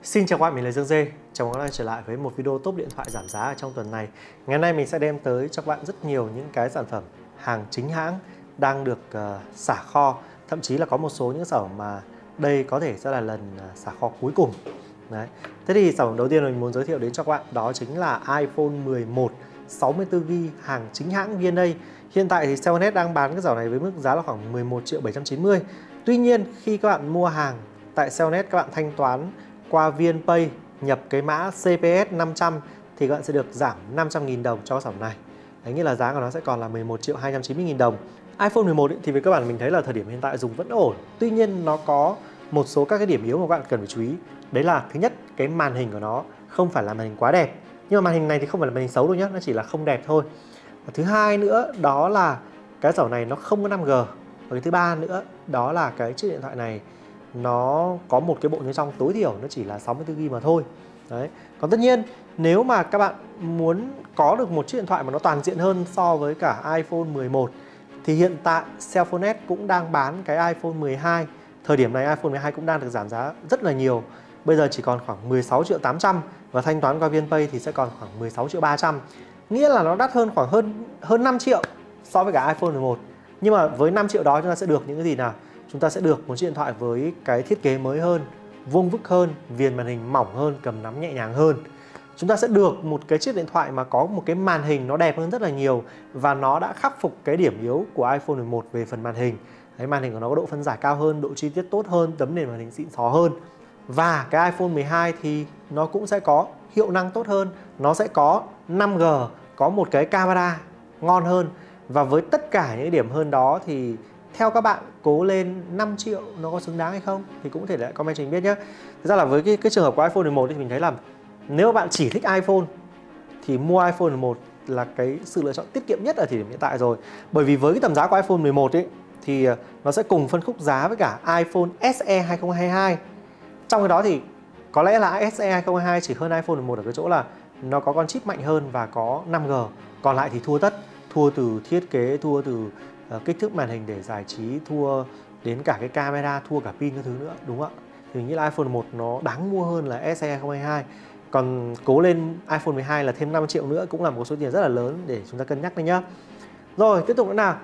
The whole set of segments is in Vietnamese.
Xin chào các bạn, mình là Dương Dê. Chào mừng các bạn trở lại với một video top điện thoại giảm giá ở trong tuần này. Ngày hôm nay mình sẽ đem tới cho các bạn rất nhiều những cái sản phẩm hàng chính hãng đang được xả kho. Thậm chí là có một số những sản phẩm mà đây có thể sẽ là lần xả kho cuối cùng. Đấy. Thế thì sản phẩm đầu tiên mình muốn giới thiệu đến cho các bạn đó chính là iPhone 11 64GB hàng chính hãng VNA. Hiện tại thì Cellnet đang bán cái dòng này với mức giá là khoảng 11.790.000. Tuy nhiên khi các bạn mua hàng tại Cellnet, các bạn thanh toán qua VNPay, nhập cái mã CPS 500 thì các bạn sẽ được giảm 500.000 đồng cho sản phẩm này. Đấy, nghĩa là giá của nó sẽ còn là 11.290.000 đồng. iPhone 11 thì về cơ bản mình thấy là thời điểm hiện tại dùng vẫn ổn. Tuy nhiên nó có một số các cái điểm yếu mà các bạn cần phải chú ý. Đấy là thứ nhất, cái màn hình của nó không phải là màn hình quá đẹp. Nhưng mà màn hình này thì không phải là màn hình xấu đâu nhé, nó chỉ là không đẹp thôi. Và thứ hai nữa đó là cái sản phẩm này nó không có 5G. Và cái thứ ba nữa đó là cái chiếc điện thoại này nó có một cái bộ nhớ trong tối thiểu nó chỉ là 64GB mà thôi. Đấy. Còn tất nhiên nếu mà các bạn muốn có được một chiếc điện thoại mà nó toàn diện hơn so với cả iPhone 11 thì hiện tại Cellphone cũng đang bán cái iPhone 12. Thời điểm này iPhone 12 cũng đang được giảm giá rất là nhiều. Bây giờ chỉ còn khoảng 16.800.000 và thanh toán qua VNPay thì sẽ còn khoảng 16.300.000. Nghĩa là nó đắt hơn khoảng hơn 5 triệu so với cả iPhone 11. Nhưng mà với 5 triệu đó chúng ta sẽ được những cái gì nào? Chúng ta sẽ được một chiếc điện thoại với cái thiết kế mới hơn, vuông vức hơn, viền màn hình mỏng hơn, cầm nắm nhẹ nhàng hơn. Chúng ta sẽ được một cái chiếc điện thoại mà có một cái màn hình nó đẹp hơn rất là nhiều và nó đã khắc phục cái điểm yếu của iPhone 11 về phần màn hình. Đấy, màn hình của nó có độ phân giải cao hơn, độ chi tiết tốt hơn, tấm nền màn hình xịn xò hơn. Và cái iPhone 12 thì nó cũng sẽ có hiệu năng tốt hơn, nó sẽ có 5G, có một cái camera ngon hơn. Và với tất cả những điểm hơn đó thì theo các bạn cố lên 5 triệu nó có xứng đáng hay không thì cũng có thể để lại comment cho mình biết nhé. Thực ra là với cái trường hợp của iPhone 11 thì mình thấy là nếu bạn chỉ thích iPhone thì mua iPhone 11 là cái sự lựa chọn tiết kiệm nhất ở thời điểm hiện tại rồi. Bởi vì với cái tầm giá của iPhone 11 ấy thì nó sẽ cùng phân khúc giá với cả iPhone SE 2022. Trong cái đó thì có lẽ là SE 2022 chỉ hơn iPhone 11 ở cái chỗ là nó có con chip mạnh hơn và có 5G. Còn lại thì thua tất, thua từ thiết kế, thua từ kích thước màn hình để giải trí, thua đến cả cái camera, thua cả pin các thứ nữa, đúng không ạ? Thì mình nghĩ là iPhone 11 nó đáng mua hơn là SE 2022. Còn cố lên iPhone 12 là thêm 5 triệu nữa cũng là một số tiền rất là lớn để chúng ta cân nhắc đấy nhá. Rồi, tiếp tục nữa nào.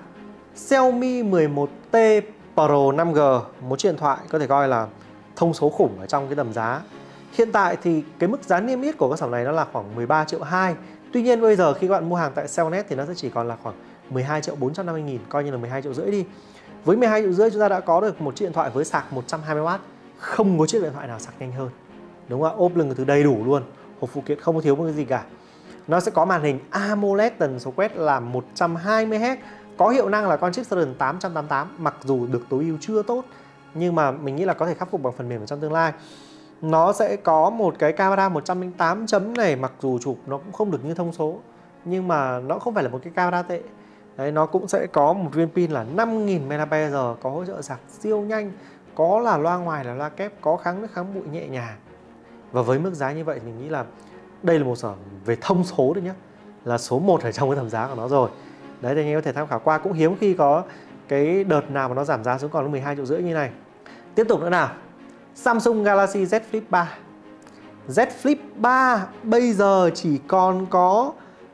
Xiaomi 11T Pro 5G, một chiếc điện thoại có thể coi là thông số khủng ở trong cái tầm giá. Hiện tại thì cái mức giá niêm yết của các sản phẩm này nó là khoảng 13.2 triệu. Tuy nhiên bây giờ khi các bạn mua hàng tại Cellnet thì nó sẽ chỉ còn là khoảng 12.450.000, coi như là 12.5 triệu đi. Với 12.5 triệu chúng ta đã có được một chiếc điện thoại với sạc 120W. Không có chiếc điện thoại nào sạc nhanh hơn. Đúng không ạ? Ốp lưng thứ đầy đủ luôn. Hộp phụ kiện không có thiếu một cái gì cả. Nó sẽ có màn hình AMOLED tần số quét là 120Hz, có hiệu năng là con chip Snapdragon 888, mặc dù được tối ưu chưa tốt nhưng mà mình nghĩ là có thể khắc phục bằng phần mềm ở trong tương lai. Nó sẽ có một cái camera 108 chấm này, mặc dù chụp nó cũng không được như thông số nhưng mà nó không phải là một cái camera tệ. Đấy, nó cũng sẽ có một viên pin là 5.000 mAh, có hỗ trợ sạc siêu nhanh, có là loa ngoài là loa kép, có kháng nước kháng bụi nhẹ nhàng. Và với mức giá như vậy thì mình nghĩ là đây là một sản về thông số đấy nhé, là số 1 ở trong cái tầm giá của nó rồi. Đấy thì anh em có thể tham khảo qua, cũng hiếm khi có cái đợt nào mà nó giảm giá xuống còn 12.5 triệu như này. Tiếp tục nữa nào. Samsung Galaxy Z Flip 3. Z Flip 3 bây giờ chỉ còn có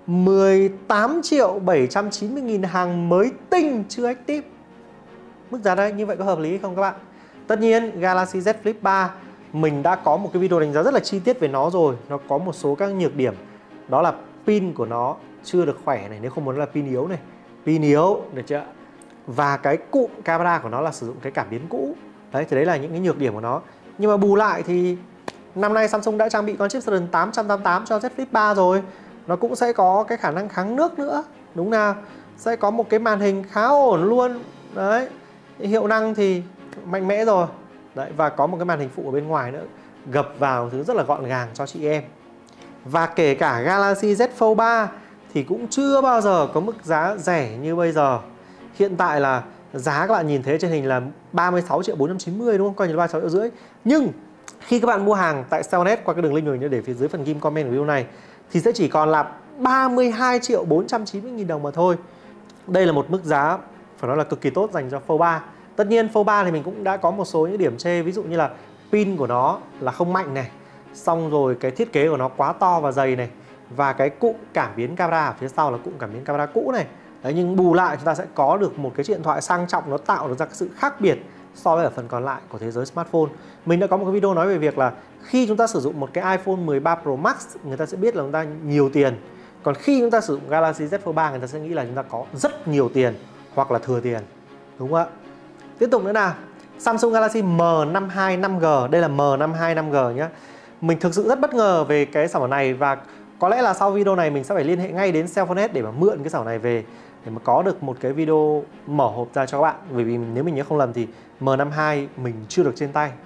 18.790.000 hàng mới tinh chưa active. Mức giá đây như vậy có hợp lý không các bạn? Tất nhiên Galaxy Z Flip 3 mình đã có một cái video đánh giá rất là chi tiết về nó rồi. Nó có một số các nhược điểm. Đó là pin của nó chưa được khỏe này, nếu không muốn là pin yếu này. Pin yếu, được chưa? Và cái cụm camera của nó là sử dụng cái cảm biến cũ. Đấy, thì đấy là những cái nhược điểm của nó. Nhưng mà bù lại thì năm nay Samsung đã trang bị con chip Snapdragon 888 cho Z Flip 3 rồi. Nó cũng sẽ có cái khả năng kháng nước nữa, đúng nào? Sẽ có một cái màn hình khá ổn luôn. Đấy, hiệu năng thì mạnh mẽ rồi. Đấy, và có một cái màn hình phụ ở bên ngoài nữa, gập vào thứ rất là gọn gàng cho chị em. Và kể cả Galaxy Z Fold 3 thì cũng chưa bao giờ có mức giá rẻ như bây giờ. Hiện tại là giá các bạn nhìn thấy trên hình là 36.490.000 đúng không? Coi như là 36.5 triệu. Nhưng khi các bạn mua hàng tại Cellnet qua cái đường link mình để phía dưới phần ghim comment của video này thì sẽ chỉ còn là 32.490.000 đồng mà thôi. Đây là một mức giá phải nói là cực kỳ tốt dành cho Fold 3. Tất nhiên Fold 3 thì mình cũng đã có một số những điểm chê, ví dụ như là pin của nó là không mạnh này, Xong rồi cái thiết kế của nó quá to và dày này. Và cái cụm cảm biến camera ở phía sau là cụm cảm biến camera cũ này. Đấy, nhưng bù lại chúng ta sẽ có được một cái điện thoại sang trọng, nó tạo được ra cái sự khác biệt so với ở phần còn lại của thế giới smartphone. Mình đã có một cái video nói về việc là khi chúng ta sử dụng một cái iPhone 13 Pro Max, người ta sẽ biết là chúng ta nhiều tiền. Còn khi chúng ta sử dụng Galaxy Z Fold 3, người ta sẽ nghĩ là chúng ta có rất nhiều tiền hoặc là thừa tiền. Đúng không ạ? Tiếp tục nữa nào, Samsung Galaxy M52 5G. Đây là M52 5G nhé. Mình thực sự rất bất ngờ về cái sản phẩm này, và có lẽ là sau video này mình sẽ phải liên hệ ngay đến Cellphone S để mà mượn cái sản phẩm này về, để mà có được một cái video mở hộp ra cho các bạn. Bởi vì nếu mình nhớ không lầm thì M52 mình chưa được trên tay.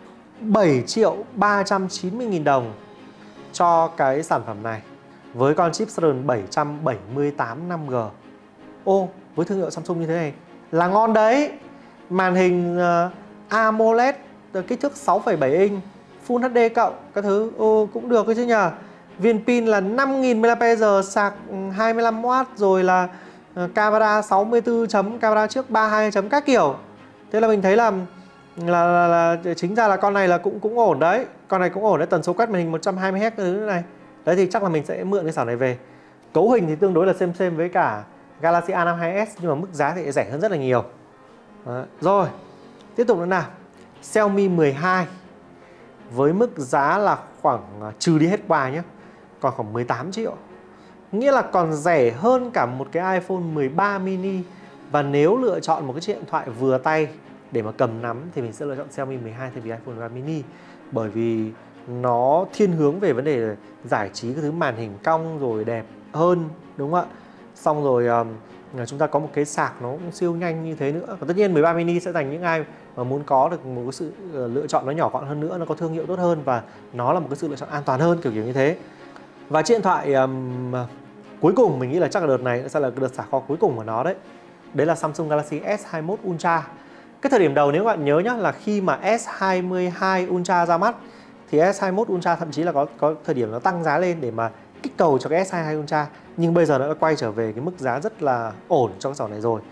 7.390.000 đồng cho cái sản phẩm này với con chip Snapdragon 778 5G. Ô, với thương hiệu Samsung như thế này là ngon đấy. Màn hình AMOLED kích thước 6,7 inch, Full HD cộng các thứ, cũng được chứ nhờ. Viên pin là 5000 mAh, sạc 25W, rồi là camera 64 chấm, camera trước 32 chấm các kiểu. Thế là mình thấy là chính ra là con này là cũng ổn đấy. Con này cũng ổn đấy, tần số quét màn hình 120Hz thứ này. Đấy thì chắc là mình sẽ mượn cái sản này về. Cấu hình thì tương đối là xem với cả Galaxy A52s, nhưng mà mức giá thì rẻ hơn rất là nhiều. Đấy. Rồi, tiếp tục nữa nào. Xiaomi 12 với mức giá là khoảng trừ đi hết quà nhé, còn khoảng 18 triệu. Nghĩa là còn rẻ hơn cả một cái iPhone 13 mini. Và nếu lựa chọn một cái điện thoại vừa tay để mà cầm nắm thì mình sẽ lựa chọn Xiaomi 12 thay vì iPhone 13 mini. Bởi vì nó thiên hướng về vấn đề giải trí, cái thứ màn hình cong rồi đẹp hơn, đúng không ạ? Xong rồi chúng ta có một cái sạc nó cũng siêu nhanh như thế nữa. Và tất nhiên 13 mini sẽ dành những ai mà muốn có được một cái sự lựa chọn nó nhỏ gọn hơn nữa, nó có thương hiệu tốt hơn và nó là một cái sự lựa chọn an toàn hơn, kiểu như thế. Và chiếc điện thoại cuối cùng mình nghĩ là chắc là đợt này sẽ là đợt xả kho cuối cùng của nó đấy. Đấy là Samsung Galaxy S21 Ultra. Cái thời điểm đầu nếu các bạn nhớ nhá, là khi mà S22 Ultra ra mắt thì S21 Ultra thậm chí là có thời điểm nó tăng giá lên để mà kích cầu cho cái S22 Ultra. Nhưng bây giờ nó đã quay trở về cái mức giá rất là ổn cho cái sản này rồi.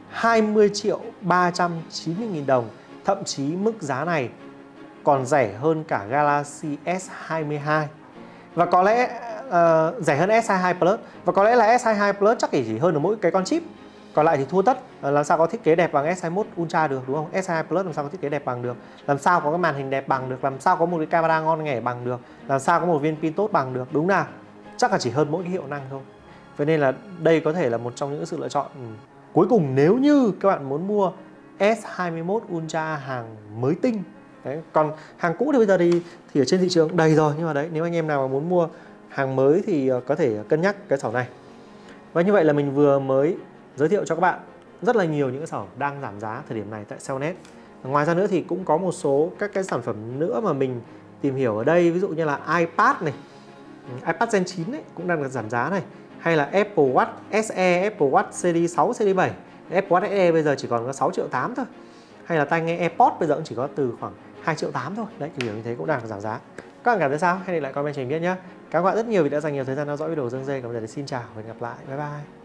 20.390.000 đồng. Thậm chí mức giá này còn rẻ hơn cả Galaxy S22. Và có lẽ rẻ hơn S22 Plus. Và có lẽ là S22 Plus chắc chỉ hơn ở mỗi cái con chip. Còn lại thì thua tất. Làm sao có thiết kế đẹp bằng S21 Ultra được, đúng không? S22 Plus làm sao có thiết kế đẹp bằng được, làm sao có cái màn hình đẹp bằng được, làm sao có một cái camera ngon nghẻ bằng được, làm sao có một viên pin tốt bằng được, đúng nào? Chắc là chỉ hơn mỗi cái hiệu năng thôi. Vậy nên là đây có thể là một trong những sự lựa chọn cuối cùng nếu như các bạn muốn mua S21 Ultra hàng mới tinh. Đấy. Còn hàng cũ thì bây giờ thì ở trên thị trường đầy rồi. Nhưng mà đấy, nếu anh em nào mà muốn mua hàng mới thì có thể cân nhắc cái sản này. Và như vậy là mình vừa mới giới thiệu cho các bạn rất là nhiều những cái sản phẩm đang giảm giá thời điểm này tại Cellnet. Ngoài ra nữa thì cũng có một số các cái sản phẩm nữa mà mình tìm hiểu ở đây. Ví dụ như là iPad này, iPad Gen 9 ấy, cũng đang được giảm giá này. Hay là Apple Watch SE, Apple Watch Series 6, Series 7. Apple Watch SE bây giờ chỉ còn có 6.8 triệu thôi. Hay là tai nghe AirPods bây giờ cũng chỉ có từ khoảng 2.8 triệu thôi. Đấy, kiểu như thế cũng đang được giảm giá. Các bạn cảm thấy sao? Hãy để lại comment cho mình biết nhé. Các bạn rất nhiều vì đã dành nhiều thời gian theo dõi video Dương Dê. Còn bây giờ thì xin chào và hẹn gặp lại. Bye bye.